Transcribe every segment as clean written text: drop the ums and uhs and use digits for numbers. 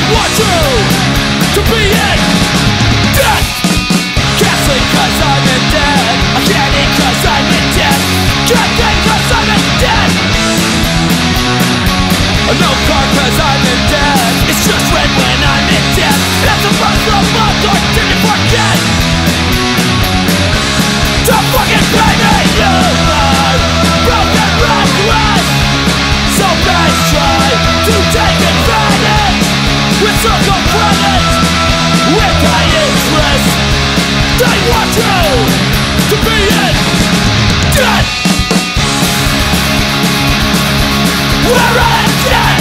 want you to be in death. Can't sleep cause I'm in debt. I can't eat cause I'm in debt. Can't think cause I'm in debt. No car cause I'm in debt. It's just when I'm in debt. That's the first of the month or did you forget to fucking pay me? You are broken reckless. So base try to take advantage with circle credit, with high interest. They want you to be in debt. We're in debt.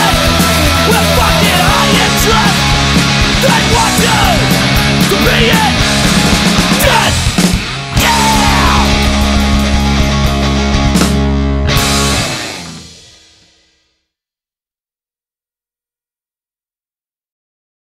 They want you to be it.